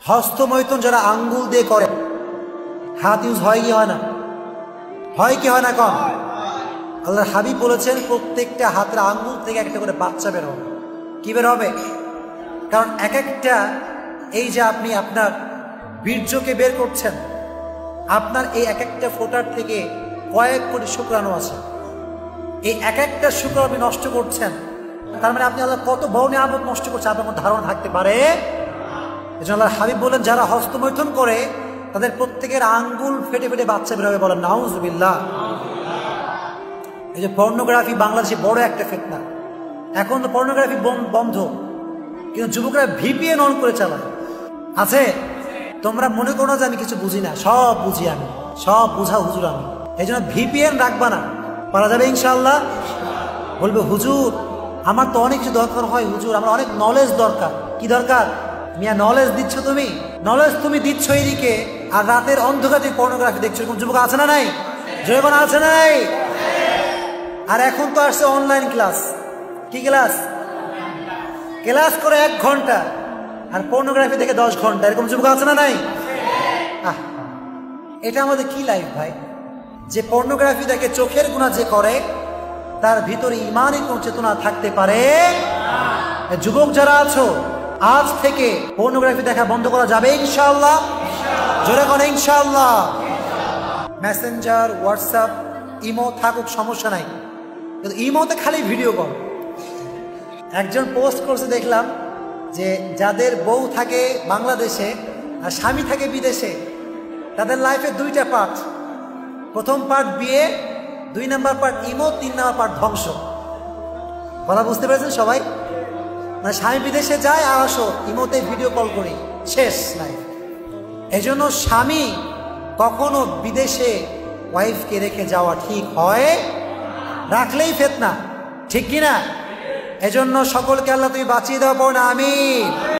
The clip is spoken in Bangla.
হস্তমৈথুন যারা আঙ্গুল দিয়ে করে, হাত ইউজ হয় কি হয় না? হয় কি হয় না? কম। আল্লাহর হাবিব বলেছেন প্রত্যেকটা হাতের আঙ্গুল থেকে একটা করে বাচ্চা বের হবে। কি বের হবে? কারণ এক একটা, এই যে আপনি আপনার বীর্যকে বের করছেন, আপনার এই এক একটা ফোঁটার থেকে কয়েক কোটি শুক্রাণু আছে। এই এক একটা শুক্রাণু আপনি নষ্ট করছেন, তার মানে আপনি আল্লাহ কত বড় নিয়ামত নষ্ট করছেন আপনার কোনো ধারণা থাকতে পারে। এই জন্য আল্লাহর হাবিব বলেন যারা হস্তমৈথুন করে তাদের প্রত্যেকের আঙ্গুল ফেটে ফেটে বাচ্চা বের হবে। বলেন নাউজুবিল্লাহ। এই যে পর্নোগ্রাফি বাংলাদেশে বড় একটা ফিতনা। এখন তো পর্নোগ্রাফি বন্ধ, কিন্তু যুবকরা ভিপিএন অন করে চালায়। আছে? তোমরা মনে করো না যে আমি কিছু বুঝি না, সব বুঝি আমি, সব বুঝা হুজুর আমি। এই জন্য ভিপিএন রাখবা না, পারা যাবে ইনশাআল্লাহ। বলবে হুজুর আমার তো অনেক কিছু দরকার হয়, হুজুর আমার অনেক নলেজ দরকার। কি দরকার? মিয়া নলেজ দিচ্ছ তুমি, নলেজ তুমি দিচ্ছ এইদিকে, আর রাতের অন্ধকারে পর্নোগ্রাফি দেখছো। এরকম যুবক আছে না নাই? যুবক আছে না নাই? আর এখন তো আসছে অনলাইন ক্লাস। কি ক্লাস? ক্লাস করে 1 ঘন্টা আর পর্নোগ্রাফি দেখে 10 ঘন্টা। এরকম যুবক আছে না নাই? এটা আমাদের কি লাইফ ভাই? যে পর্নোগ্রাফি দেখে চোখের গুনাহ যে করে তার ভিতরে ঈমানের কোন চেতনা থাকতে পারে? যুবক যারা আছো, আজ থেকে পর্নোগ্রাফি দেখা বন্ধ করা যাবে ইনশাআল্লাহ। জোরে করে ইনশাআল্লাহ। মেসেঞ্জার, হোয়াটসঅ্যাপ, ইমো থাকুক সমস্যা নাই, কিন্তু ইমোতে খালি ভিডিও কল। একজন পোস্ট করছে দেখলাম যে যাদের বউ থাকে বাংলাদেশে আর স্বামী থাকে বিদেশে, তাদের লাইফে 2টা পার্ট। প্রথম পার্ট বিয়ে, 2 নাম্বার পার্ট ইমো, 3 নাম্বার পার্ট ধ্বংস। কথা বুঝতে পেরেছেন সবাই? মানে স্বামী বিদেশে যায় আর আসো ইমোতে ভিডিও কল করি, শেষ লাইফ। এই জন্য স্বামী কখনো বিদেশে ওয়াইফকে রেখে যাওয়া ঠিক হয়, রাখলেই ফিতনা, ঠিক কিনা? এজন্য সকলকে আল্লাহ তুমি বাঁচিয়ে দাও, পড়ো না আমিন।